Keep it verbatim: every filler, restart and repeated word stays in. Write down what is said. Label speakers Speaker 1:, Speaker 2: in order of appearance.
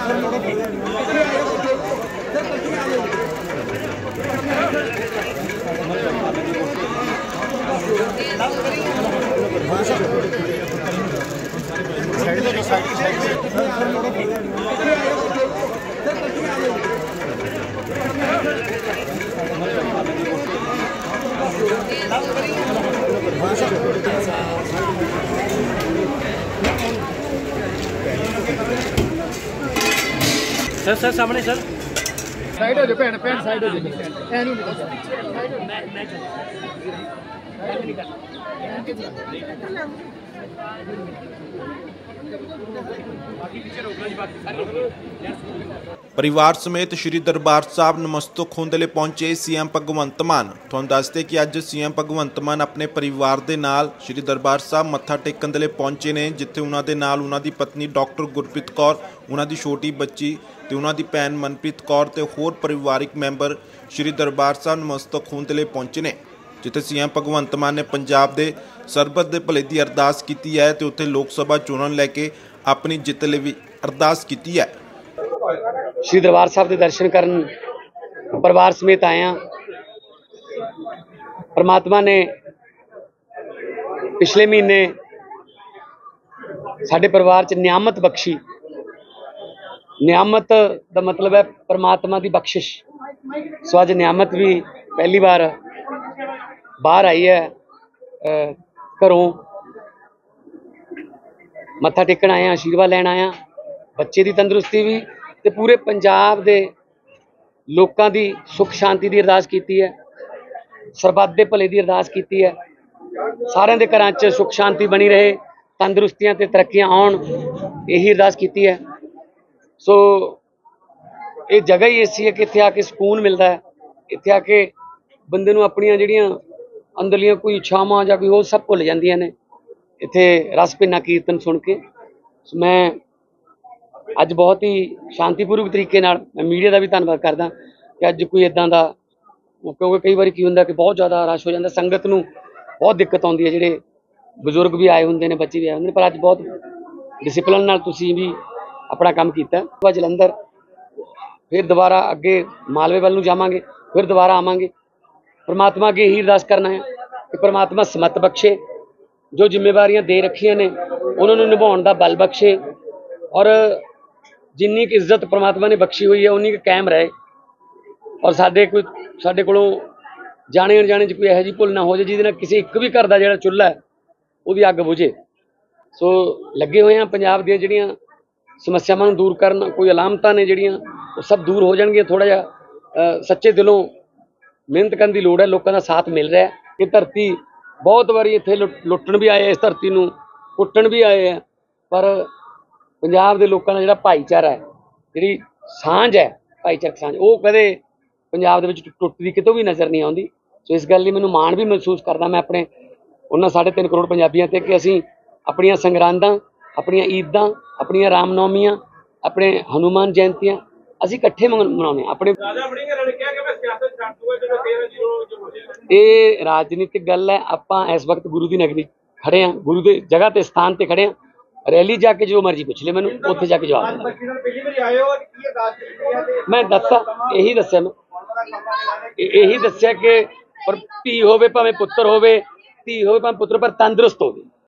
Speaker 1: Sir sir सामने sir
Speaker 2: side हो जाओ भैन भैन साइड हो जाओ ऐ
Speaker 3: परिवार समेत श्री दरबार साहब नमस्तक होने लिए पहुंचे सीएम भगवंत मान। तुहानूं दसदे कि अज सीएम भगवंत मान अपने परिवार के नाल श्री दरबार साहब मत्था टेकन दे लिए पहुंचे ने, जिथे उन्हां दे नाल उन्हां दी पत्नी डॉक्टर गुरप्रीत कौर, उन्हां दी छोटी बच्ची ते उन्हां दी भैन मनप्रीत कौर ते होर परिवारिक मैंबर श्री दरबार साहब नमस्तक होने लिए पहुंचे ने, जिथे सीएम भगवंत मान ने पंजाब के सरबत के भले की अरदास की है ते उत्थे लोक सभा चोणां लैके अपनी जित लई भी अरदास की है।
Speaker 4: श्री दरबार साहब के दर्शन करन परिवार समेत आए हैं। परमात्मा ने पिछले महीने साडे परिवार च नियामत बख्शी। नियामत का मतलब है परमात्मा की बख्शिश। सो अज नियामत भी पहली बार बाहर आई है, घरों मत्था टेकन आए, आशीर्वाद लैन आया। बच्चे की तंदुरुस्ती भी ते पूरे पंजाब दे लोकां दी सुख शांति की अरदास की है, सरबत दे भले की अरदास की है। सारिਆਂ ਦੇ घरां च सुख शांति बनी रहे, तंदुरुस्तियां ते तरक्कियां आउण, यही अरदास की है। सो ये जगह ही ऐसी है कि इत्थे आके सुकून मिलता है। इत्थे आके बंदे नूं अपनियां जिहड़ियां अंदरलियां कोई इच्छावां जां कोई होर सब भुल जांदियां ने इत्थे रस भिन्ना कीर्तन सुन के। मैं अज बहुत ही शांतिपूर्वक तरीके नाल मैं मीडिया का भी धन्नवाद करदा कि अज कोई इदां दा, क्योंकि कई बार की हुंदा कि बहुत ज़्यादा रश हो जाता, संगत नूं बहुत दिक्कत आउंदी है, जिहड़े बजुर्ग भी आए हुंदे ने, बच्चे भी आए हुंदे ने, पर अज बहुत डिसिपलिन नाल तुसीं भी अपना काम कीता। जलंधर फिर दोबारा अगे मालवे वाल नूं जावांगे, फिर दोबारा आवांगे। परमात्मा अगे यही अरदास करना है कि परमात्मा समत बख्शे, जो जिम्मेवारियां दे रखियां ने उन्होंने निभाउण दा बल बख्शे, और जिन्नी की इज्जत परमात्मा ने बख्शी हुई है उन्नी कायम रहे, और साडे कोई साडे कोलों जाने अनजाने च कोई यह जी भुल ना हो जाए जिहदे नाल किसी एक भी घर का जिहड़ा चुल्हा है उहदी अग बुझे। सो लगे हुए हैं पंजाब दी जिहड़ियां समस्यावां दूर करन, कोई अलामतां ने जिहड़ियां वो सब दूर हो जाणगियां। थोड़ा जिहा सच्चे दिलों मेहनत करने की लोड़ है, लोगों का साथ मिल रहा है। ये धरती बहुत बारी इत्थे लुट्टण भी आए, इस धरती नूं कुट्टण भी आए हैं, पर पंजाब के लोगों का जिहड़ा भाईचारा है, जिहड़ी सांझ है, भाईचारक सांझ, वो कदे पंजाब दे विच टुटदी कितों भी नज़र नहीं आउंदी। सो इस गल लई मैनूं माण भी महसूस करदा मैं अपने उन्हां साढ़े तीन करोड़ पंजाबियों ते कि असीं अपनियां संगरांदां, अपनियां ईदां, अपनियां रामनौमियां, अपने हनुमान जयंतियां असीं इकट्ठे मनाउने। अपने ये राजनीतिक गल है। आपां इस वक्त गुरु की नगरी खड़े हैं, गुरु के जगह ते स्थान ते खड़े हैं। रैली जाके जो मर्जी पुछ ले मैनूं, उत्थे जाके जवाब मैं दस्सा, यही दस्सिया मैं यही दस्सिया कि पर धी होवे भावें पुत्तर होवे, धी होवे भावें पुत्तर, पर तंदुरुस्त होवे।